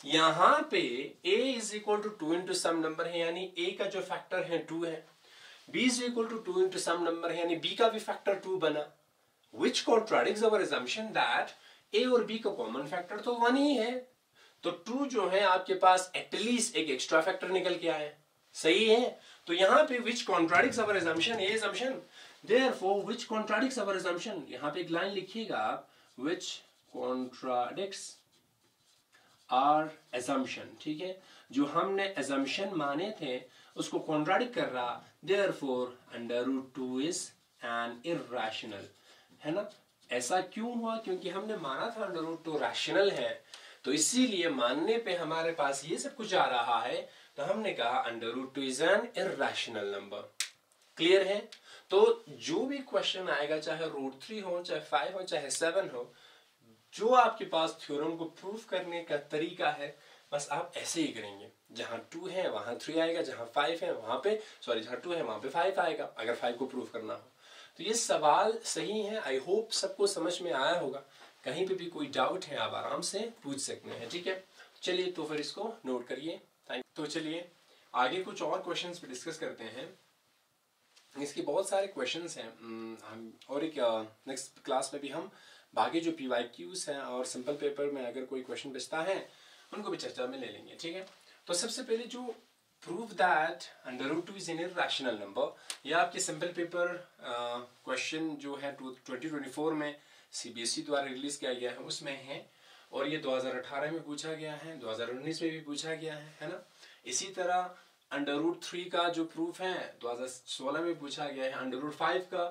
यहाँ पे a is equal to 2 into some number है, यानी a का जो फैक्टर है 2 है, b is equal to 2 into some number है, यानी b का भी फैक्टर 2 बना, which contradicts our assumption that a और b का कॉमन फैक्टर तो 1 ही है। तो 2 जो है आपके पास एटलीस्ट एक एक्स्ट्रा फैक्टर निकल के आया, सही है। तो यहाँ पे विच कॉन्ट्राडिक्ट्स आवर assumption, ये assumption, therefore which contradicts our assumption, यहाँ पे एक लाइन लिखिएगा आप, which contradicts our assumption, ठीक है, जो हमने assumption माने थे उसको contradict कर रहा, therefore under root 2 is an irrational, है ना। ऐसा क्यों हुआ, क्योंकि हमने माना था अंडर रूट 2 रैशनल है, तो इसीलिए मानने पे हमारे पास ये सब कुछ आ रहा है, तो हमने कहा under root 2 is an irrational number. Clear है। तो जो भी क्वेश्चन आएगा, चाहे रूट 3 हो, चाहे 5 हो, चाहे 7 हो, जो आपके पास थ्योरम को प्रूफ करने का तरीका है, बस आप ऐसे ही करेंगे, जहां 2 है वहां 3 आएगा, जहां 5 है वहां पे, सॉरी जहां 2 है वहां पे 5 आएगा, अगर 5 को प्रूफ करना हो। तो ये सवाल सही है, आई होप सबको समझ में आया होगा। कहीं पे भी कोई डाउट है आप आराम से पूछ सकते हैं, ठीक है। चलिए तो फिर इसको नोट करिए। तो चलिए आगे कुछ और क्वेश्चंस पे डिस्कस करते हैं। इसके बहुत सारे क्वेश्चंस हैं, हम और एक नेक्स्ट क्लास में भी हम बाकी जो PYQs हैं और सिंपल पेपर में अगर कोई क्वेश्चन बचता है उनको भी चर्चा में ले लेंगे, ठीक है। तो सबसे पहले जो prove that under root 2 is an irrational number, यह आपके सिंपल पेपर क्वेश्चन जो है 2024 में CBSE द्वारा रिलीज किया गया है उसमें है, और ये 2018 में पूछा गया है, 2019 में भी पूछा गया है ना। इसी तरह अंडर रूट 3 का जो प्रूफ है 2016 में पूछा गया है, अंडर रूट 5 का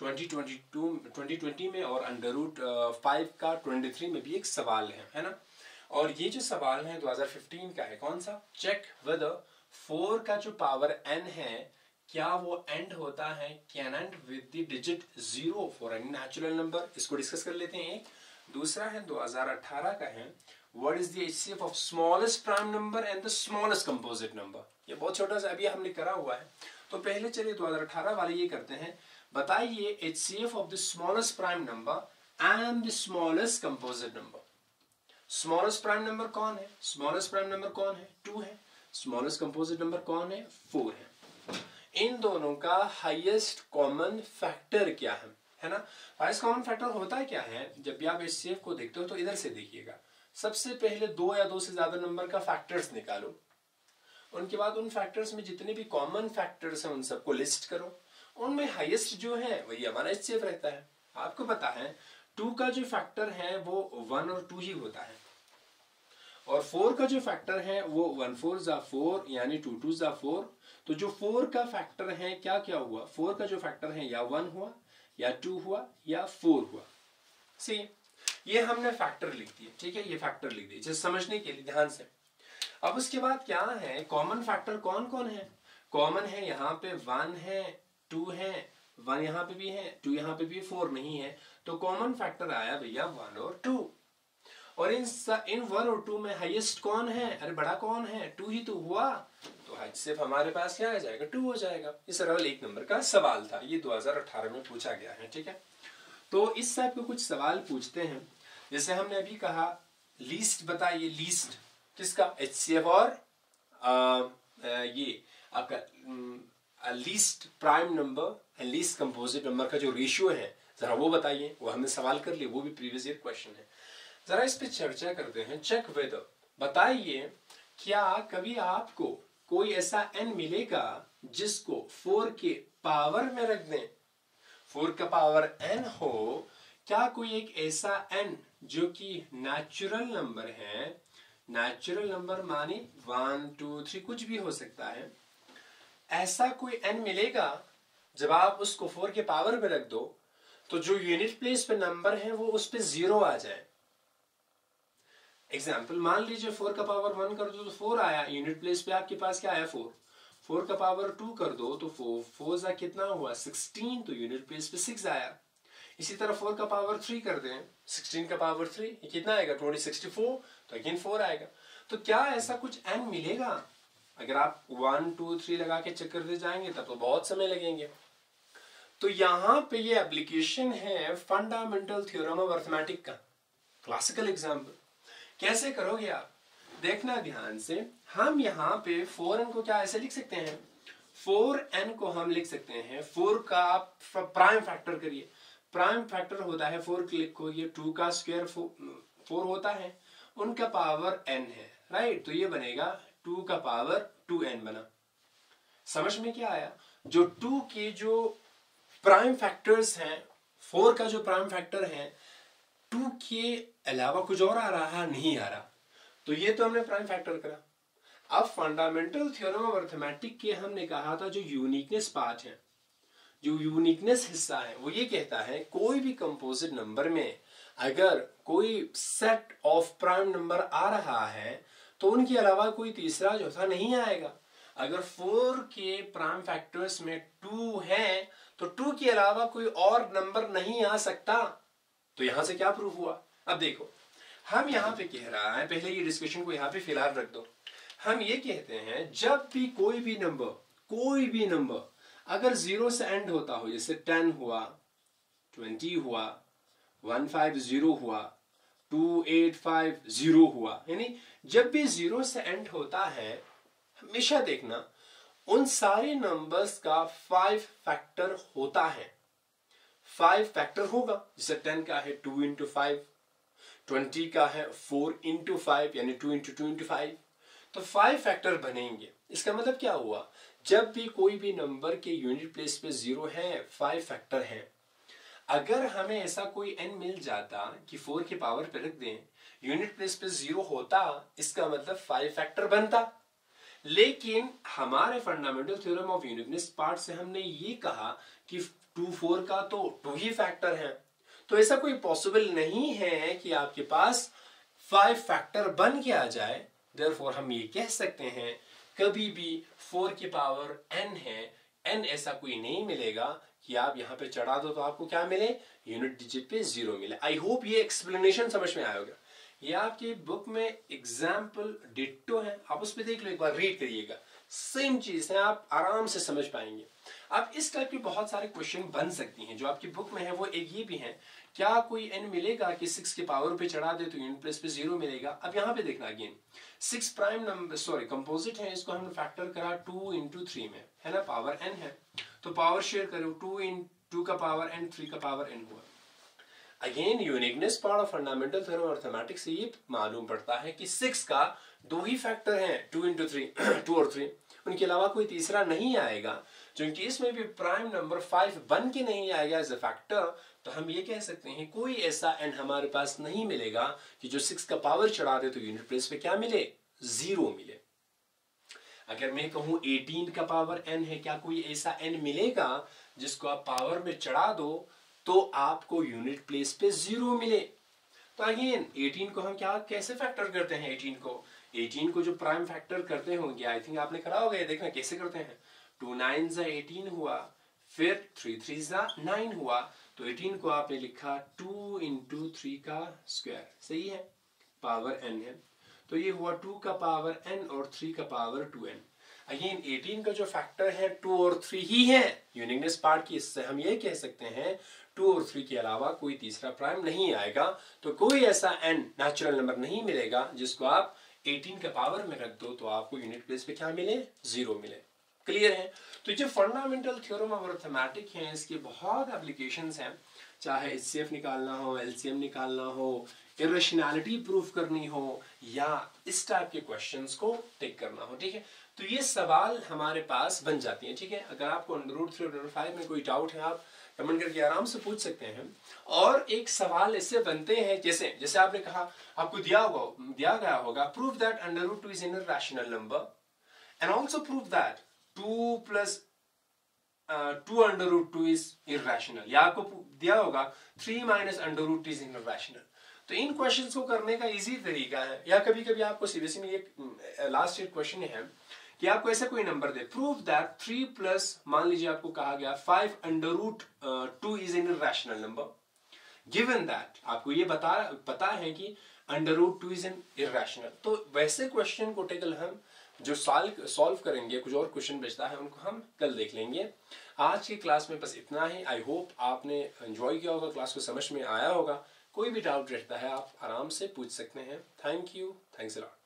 2020 में, और अंडर रूट 5 का 23 में भी एक सवाल है ना। और ये जो सवाल है 2015 का है, कौन सा, चेक वेदर 4 का जो पावर n है क्या वो एंड होता है, can end with the digit 0 for any natural number. इसको डिस्कस कर लेते हैं। एक दूसरा है 2018 का है, what is the HCF of smallest prime number and the smallest composite number. ये बहुत छोटा सा अभी हमने करा हुआ है, तो पहले चलिए 2018 वाले ये करते हैं। बताइए HCF of the smallest prime number and the smallest composite number. Smallest prime number कौन है, स्मॉलेस्ट प्राइम नंबर कौन है, 2 है। स्मॉलेस्ट कंपोजिट नंबर कौन है, 4 है। इन दोनों का हाईएस्ट कॉमन फैक्टर क्या है ना। हाईएस्ट कॉमन फैक्टर होता क्या है, जब भी आप HCF को देखते हो तो इधर से देखिएगा, सबसे पहले 2 या 2 से ज्यादा नंबर का फैक्टर्स निकालो, उनके बाद उन फैक्टर्स में जितने भी कॉमन फैक्टर्स हैं उन सबको लिस्ट करो, उनमें हाईएस्ट जो है वही हमारा HCF रहता है। आपको पता है 2 का जो फैक्टर है वो 1 और 2 ही होता है, और 4 का जो फैक्टर है वो 1 4 जा 4 यानी 2 2 जा 4। तो जो 4 का फैक्टर है क्या क्या हुआ, 4 का जो फैक्टर है या 1 हुआ या 2 हुआ या 4 हुआ। सी ये हमने फैक्टर लिख दिए, ठीक है, ये फैक्टर लिख दिए जिसे समझने के लिए ध्यान से। अब उसके बाद क्या है, कॉमन फैक्टर कौन कौन है, कॉमन है यहाँ पे 1 है, 2 है, 1 यहाँ पे भी है, 2 यहाँ पे भी, 4 नहीं है, तो कॉमन फैक्टर आया भैया 1 और 2। और इन 1 और 2 में हाईएस्ट कौन है, अरे बड़ा कौन है, 2 ही तो हुआ, तो सिर्फ हमारे पास क्या आ जाएगा, 2 हो जाएगा। इस सरल 1 नंबर का सवाल था, ये 2018 में पूछा गया है, ठीक है। तो इस टाइप के कुछ सवाल पूछते हैं, जैसे हमने अभी कहा लीस्ट बताइए, लीस्ट किसका, HCF और ये आपका least prime number and least composite number का जो रेशियो है जरा वो बताइए, वो हमने सवाल कर लिया, वो भी प्रीवियस ईयर क्वेश्चन है। जरा इस पे चर्चा करते हैं। चेक वेदर, बताइए क्या कभी आपको कोई ऐसा n मिलेगा जिसको 4 के पावर में रख दें, 4 का पावर n हो, क्या कोई एक ऐसा n जो कि नेचुरल नंबर है, नेचुरल नंबर माने 1 2 3 कुछ भी हो सकता है, ऐसा कोई n मिलेगा जब आप उसको 4 के पावर में रख दो तो जो यूनिट प्लेस पे नंबर है वो उस पे 0 आ जाए। एग्जाम्पल मान लीजिए 4 का पावर 1 कर दो तो 4 आया, यूनिट प्लेस पे आपके पास क्या आया 4। 4 का पावर 2 कर दो तो 4 जा कितना हुआ 16, तो यूनिट प्लेस पे 6 आया। इसी तरह 4 का पावर 3 कर दें, 16 का पावर 3 ये कितना आएगा 64, तो अगेन 4 आएगा। तो क्या ऐसा कुछ n मिलेगा, अगर आप 1 2 3 लगा के चेक करते जाएंगे तब तो बहुत समय लगेंगे। तो यहाँ पे ये एप्लीकेशन है फंडामेंटल थ्योरम ऑफ अरिथमेटिक का, क्लासिकल एग्जाम्पल। कैसे करोगे आप, देखना ध्यान से, हम यहाँ पे 4n को क्या ऐसे लिख सकते हैं, 4n को हम लिख सकते हैं 4 का प्राइम फैक्टर करिए, प्राइम फैक्टर होता है 4 क्लिक को, ये 2 का स्क्वायर 4 होता है, उनका पावर n है, राइट। तो ये बनेगा 2 का पावर 2n बना। समझ में क्या आया? जो 2 के जो प्राइम फैक्टर्स हैं, 4 का जो प्राइम फैक्टर है 2 के अलावा कुछ और आ रहा नहीं आ रहा, तो ये तो हमने प्राइम फैक्टर करा। अब फंडामेंटल थ्योरम ऑफ अरिथमेटिक के हमने कहा था जो यूनिकनेस पार्ट है, जो यूनिकनेस हिस्सा है, वो ये कहता है कोई भी कंपोजिट नंबर में अगर कोई सेट ऑफ प्राइम नंबर आ रहा है तो उनके अलावा कोई तीसरा चौथा नहीं आएगा। अगर 4 के प्राइम फैक्टर्स में 2 है तो 2 के अलावा कोई और नंबर नहीं आ सकता। तो यहां से क्या प्रूफ हुआ? अब देखो, हम यहां पे कह रहा है, पहले ये डिस्कशन को यहां पे फिलहाल रख दो, हम ये कहते हैं जब भी कोई भी नंबर अगर 0 से एंड होता हो, जैसे 10 हुआ, 20 हुआ, 150 हुआ, 2850 हुआ, यानी जब भी 0 से एंड होता है, हमेशा देखना उन सारे नंबर्स का 5 फैक्टर होता है, 5 फैक्टर होगा। जैसे 10 का है 2 इंटू 5, 20 का है 4 इंटू 5 यानी 2 इंटू 2 इंटू 5, तो 5 फैक्टर बनेंगे। इसका मतलब क्या हुआ? जब भी कोई भी नंबर के यूनिट प्लेस पे 0 है, 5 फैक्टर है। अगर हमें ऐसा कोई n मिल जाता कि 4 के पावर पे रख दें, यूनिट प्लेस पे 0 होता, इसका मतलब 5 फैक्टर बनता। लेकिन हमारे fundamental theorem of uniqueness part से हमने ये कहा कि 2 4 का तो 2 ही फैक्टर है, तो ऐसा कोई पॉसिबल नहीं है कि आपके पास 5 फैक्टर बन के आ जाए। देयरफॉर हम ये कह सकते हैं कभी भी 4 की पावर n है, n ऐसा कोई नहीं मिलेगा कि आप यहाँ पे चढ़ा दो तो आपको क्या मिले, यूनिट डिजिट पे 0 मिले। आई होप ये एक्सप्लेनेशन समझ में आया होगा। ये आपकी बुक में एग्जाम्पल डिट्टो है, आप उस पर देख लो, एक बार रीड करिएगा, सेम चीज है, आप आराम से समझ पाएंगे। अब इस टाइप की बहुत सारे क्वेश्चन बन सकती हैं जो आपकी बुक में है। वो एक ये भी है, क्या कोई n मिलेगा कि 6 के पावर पे चढ़ा दे तो यूनिट प्लेस पे 0 मिलेगा। अब यहाँ पे देखना अगेन, 6 प्राइम नंबर कंपोजिट है, इसको हमने फैक्टर करा 2 इंटू 3 में, है ना, पावर n है, तो पावर शेयर करो, 2 इन 2 का पावर n, 3 का पावर n हुआ। Again uniqueness part of fundamental theorem of arithmetics से ये मालूम पड़ता है कि 6 का 2 ही फैक्टर हैं, 2 इंटू 3 2 और 3, उनके अलावा कोई तीसरा नहीं आएगा। जो इन केस में भी प्राइम नंबर 5 बन के नहीं आएगा एज अ फैक्टर, तो हम ये कह सकते हैं कोई ऐसा n हमारे पास नहीं मिलेगा कि जो 6 का पावर चढ़ा दे तो यूनिट प्लेस पे क्या मिले, 0 मिले। अगर मैं कहूं 18 का पावर n है, क्या कोई ऐसा n मिलेगा जिसको आप पावर में चढ़ा दो तो आपको यूनिट प्लेस पे 0 मिले? तो अगेन 18 को हम क्या कैसे फैक्टर करते हैं, 18 को जो प्राइम फैक्टर करते होंगे, आई थिंक आपने करा होगा, ये देखना कैसे करते हैं। 2 9 18 हुआ, फिर 3 3 9 हुआ, तो 18 को आपने लिखा 2 इंटू 3 का स्क्वायर, सही है, पावर n है, तो ये हुआ 2 का पावर n और 3 का पावर 2n। अगेन 18 का जो फैक्टर है 2 और 3 ही है, यूनिकनेस पार्ट की, इससे हम ये कह सकते हैं 2 और 3 के अलावा कोई तीसरा प्राइम नहीं आएगा, तो कोई ऐसा n नेचुरल नंबर नहीं मिलेगा जिसको आप 18 के पावर में रख दो तो आपको यूनिट प्लेस पे क्या मिले, 0 मिले। क्लियर है? तो जो फंडामेंटल थ्योरम ऑफ अरिथमेटिक है, इसके बहुत एप्लीकेशंस हैं, चाहे HCF निकालना हो, LCM निकालना हो, इरेशनैलिटी प्रूफ करनी हो, या इस टाइप के क्वेश्चंस को टेक करना हो, ठीक है। तो ये सवाल हमारे पास बन जाती हैं, ठीक है। अगर आपको √3/5 में कोई डाउट है, आप कमेंट करके आराम से पूछ सकते हैं। और एक सवाल ऐसे बनते हैं, जैसे आपने कहा, आपको दिया गया होगा, prove that √2 is an irrational number and also prove that 2 + 2 √2 is irrational, या आपको दिया होगा 3 - √2 इज इरैशनल। तो इन क्वेश्चंस को करने का इजी तरीका है, या कभी कभी आपको सीबीएसई में एक लास्ट ईयर क्वेश्चन है कि आपको ऐसा कोई नंबर दे, प्रूव दैट 3 + मान लीजिए आपको कहा गया 5 √2 is an irrational number, given that आपको ये पता है कि √2 इज एन इरैशनल। तो वैसे क्वेश्चन को टेकल हम जो सॉल्व करेंगे, कुछ और क्वेश्चन बचता है उनको हम कल देख लेंगे। आज की क्लास में बस इतना ही। आई होप आपने एंजॉय किया होगा, क्लास को समझ में आया होगा। कोई भी डाउट रहता है आप आराम से पूछ सकते हैं। Thank you, thanks a lot.